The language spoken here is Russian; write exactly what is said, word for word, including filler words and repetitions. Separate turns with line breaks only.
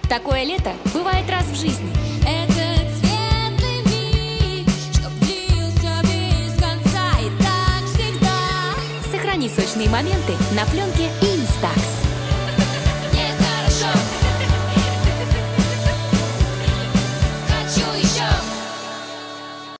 Такое лето бывает раз в жизни.
Этот светлый миг, чтоб длился без конца и так всегда.
Сохрани сочные моменты на пленке Instax.